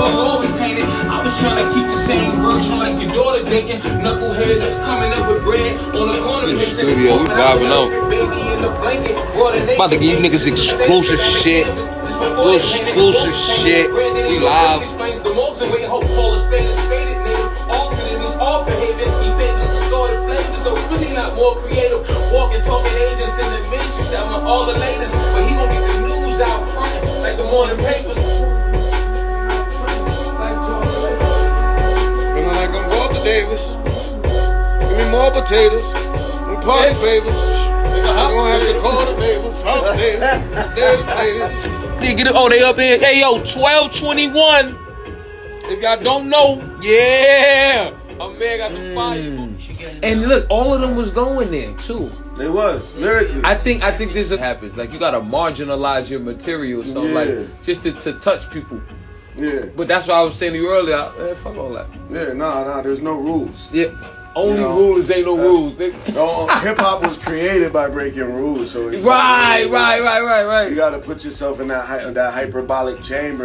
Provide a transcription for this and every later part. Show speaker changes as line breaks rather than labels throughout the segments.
the wall was painted. I was trying to keep the same version like your daughter dating. Knuckleheads coming up with bread on the corner.
In the studio, we vibing out. About to give you niggas exclusive shit. Exclusive shit. We live.
More creative, walking, talking agents in the matrix that want all the latest, but he gonna get the news out front like the morning papers.
Feeling like I'm Walter Davis. Give me more potatoes and party favors. We're gonna have to call the neighbors, Walter Davis, ladies.
Yeah, get it. Oh, they up in. Hey, yo, 1221. If y'all don't know, yeah. My man got the fire. And look, all of them was going there too.
They was lyrically.
I think this happens. Like you gotta marginalize your material, so like just to touch people.
Yeah.
But that's what I was saying to you earlier. Fuck all that.
Yeah, nah. There's no rules.
Yeah. Only rules ain't no rules.
Hip hop was created by breaking rules, so it's
right.
You gotta put yourself in that hyperbolic chamber,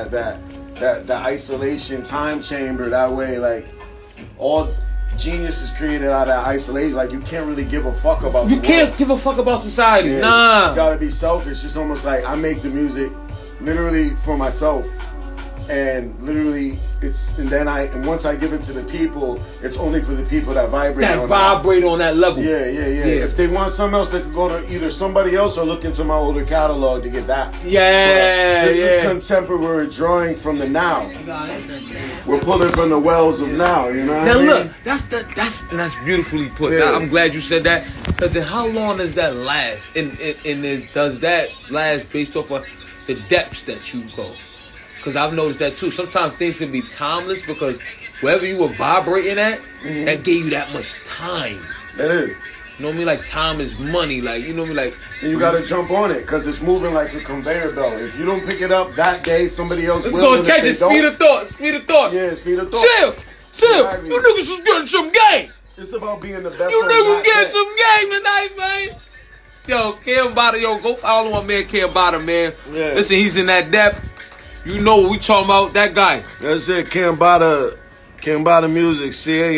that isolation time chamber. That way, like all genius is created out of isolation. Like you can't really give a fuck about.
You can't give a fuck about society.
Yeah,
nah.
You gotta be selfish. It's almost like I make the music literally for myself, and literally and once I give it to the people, it's only for the people that vibrate on
that level.
Yeah. If they want something else, they could go to either somebody else or look into my older catalog to get that.
Yeah.
But this is contemporary drawing from the now. We're pulling from the wells of now. You know what I mean?
Now look, that's beautifully put.
Yeah.
Now, I'm glad you said that. But then, how long does that last? And does that last based off of the depths that you go? Because I've noticed that too. Sometimes things can be timeless because wherever you were vibrating at, that gave you that much time.
That is.
You know what I mean? Like time is money. Like, you know what I mean? Like,
and you gotta jump on it because it's moving like a conveyor belt. If you don't pick it up that day, somebody else will.
It's gonna catch it. Speed of thought.
Yeah, speed of thought.
Chill.
Exactly.
You niggas is getting some game.
It's about being the best.
You niggas getting some game tonight, man. Yo, Cam Bada, go follow my man Cam Bada, man.
Yeah.
Listen, he's in that depth. You know what we talking about, that guy.
That's it, Cam Bada Music,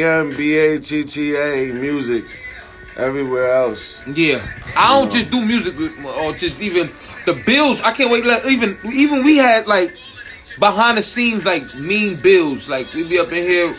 CAMBATTA Music, everywhere else.
Yeah, I don't just do music or just even the bills. I can't wait. Like, even we had like behind the scenes like mean bills. Like we be up in here.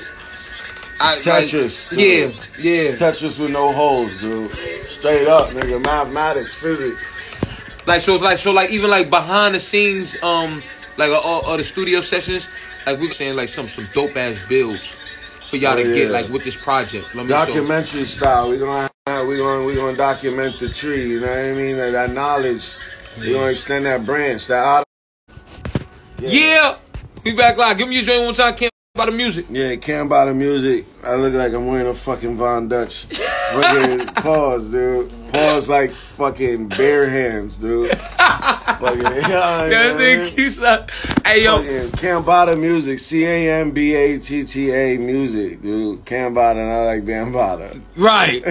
Tetris.
Like, yeah.
Tetris with no holes, dude. Straight up, nigga. Mathematics, physics.
Like even like behind the scenes, like all the studio sessions, like we saying like some dope ass builds for y'all to get like with this project.
Documentary style. We gonna document the tree. You know what I mean? That knowledge. We gonna extend that branch.
Yeah. We back live. Give me your joint one time. Cam Bada Music.
Yeah, Cam Bada Music. I look like I'm wearing a fucking Von Dutch. Pause, dude. Pause like fucking bare hands, dude. Fucking,
that thing keeps like, hey, yo.
Cam Bada Music. CAMBATTA Music, dude. Cam Bada, and I like Bambada.
Right.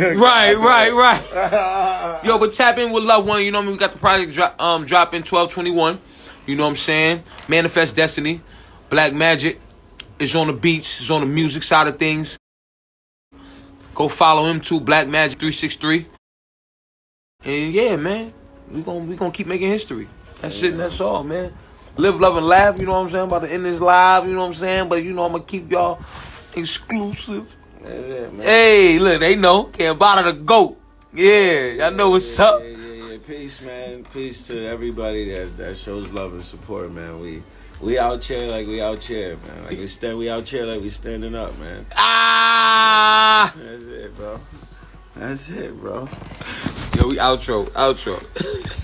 Yo, but tap in with Love One. You know what I mean? We got the project dropping 12/21. You know what I'm saying? Manifest Destiny. Black Magic is on the beats. Is on the music side of things. Go follow him too, Black Magic 363. And yeah, man, we gonna keep making history. That's it, and that's all, man. Live, love, and laugh. You know what I'm saying? I'm about to end this live. You know what I'm saying? But you know I'm gonna keep y'all exclusive.
That's it, man.
Hey, look, they know. Cam Bada the GOAT. Yeah, y'all know what's up.
Yeah. Peace, man. Peace to everybody that shows love and support, man. We out here like we out here, man. Like we out here like we standing up, man.
Ah!
That's it, bro.
Yo, we outro.